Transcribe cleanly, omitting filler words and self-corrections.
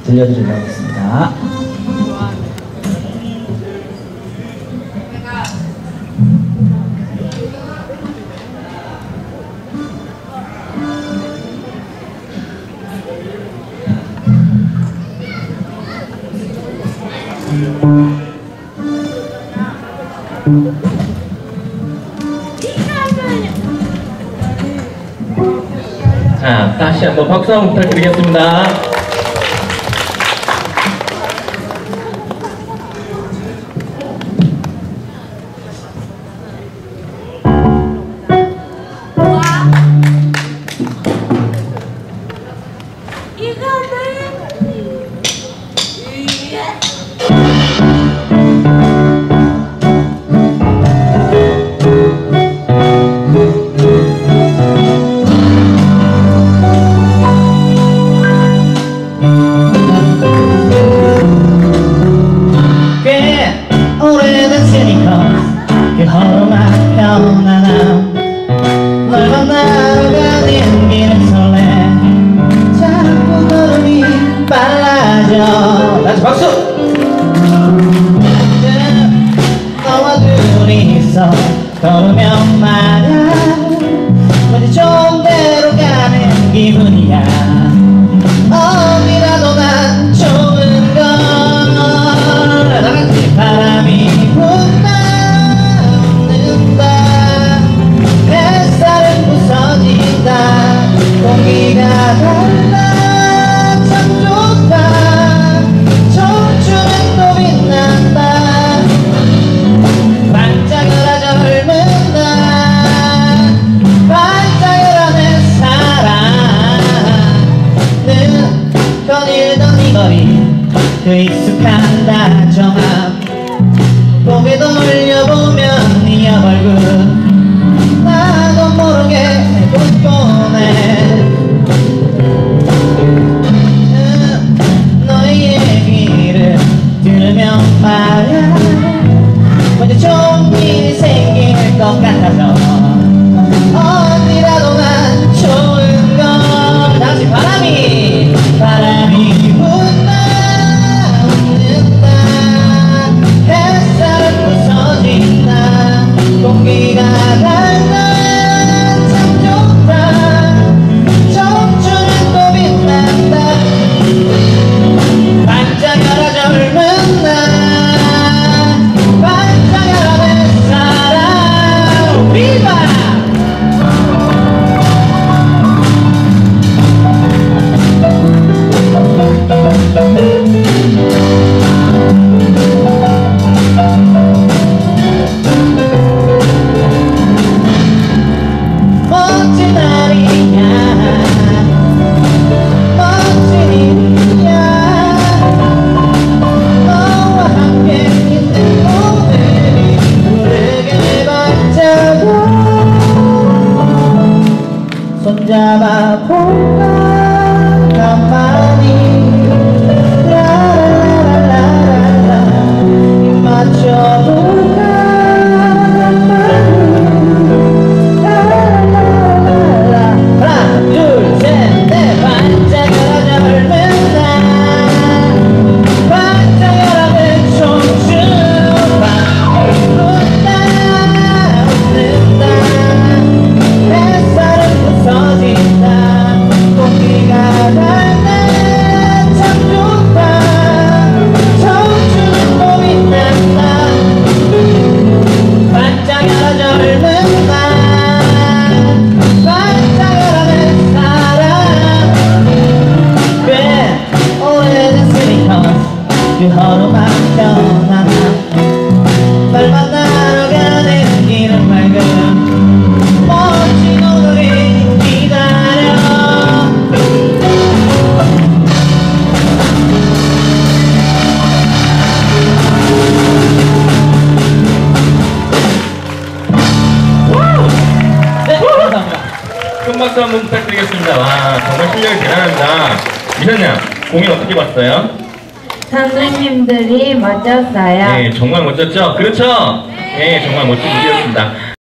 들려드리려고 하겠습니다. 자, 다시 한번 박수 한번 부탁드리겠습니다. 박수! 너와 둘이서 걸으면 말야 왠지 좋은 데로 가는 기분이야. 어디라도 난 좋은 걸. 나같이 바람이 분다 햇살은 부서진다. 공기가 달라 참 좋다. 그 익숙한 다정함 고개 돌려보면 네 얼굴 나도 모르게 꿈꾸네. 너의 얘기를 들으면 말야 먼저 좋은 일이 생길 것 같아서 어디라도 난 좋은 걸. 다시 바람이 분다 공기가 달라 참 좋다. 청춘은 또 빛난다. 반짝여라 젊은 날 반짝여라 내 사랑. 비바! 손잡아볼까 가만히 라라라라라 맞춰볼까 라라라라라. 하나 둘 셋 넷. 반짝여라 젊은 날 반짝여라 내 청춘. 웃는다 웃는다 햇살은 부서진다. 공기가 달라 참 좋다. 청춘은 또 빛난다. 반짝여라 젊은 날 반짝여라 내 사랑. 꽤 오래됐으니까 그 허름한 편안함 널 만나러 가는 길은 맑은 멋진 오늘이 기다려. 네, 감사합니다. 큰 박수 한번 부탁드리겠습니다. 와, 정말 실력이 대단합니다. 이현양, 공연 어떻게 봤어요? 선생님들이 멋졌어요. 네, 정말 멋졌죠? 그렇죠? 네, 정말 멋진 무대였습니다.